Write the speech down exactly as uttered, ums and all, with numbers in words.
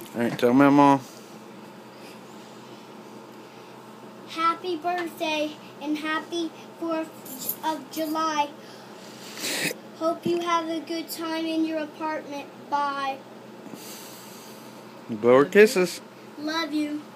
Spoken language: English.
Alright, tell mamaw. Happy birthday and happy fourth of July. Hope you have a good time in your apartment. Bye. Blow her kisses. Love you.